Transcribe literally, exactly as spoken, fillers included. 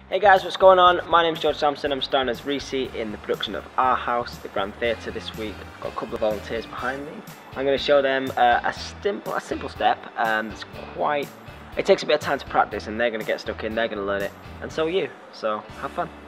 Hey guys, what's going on? My name's George Sampson. I'm starring as Reese in the production of Our House, the Grand Theatre this week. I've got a couple of volunteers behind me. I'm going to show them uh, a simple, a simple step. Um, it's quite. It takes a bit of time to practice, and they're going to get stuck in. They're going to learn it, and so are you. So have fun.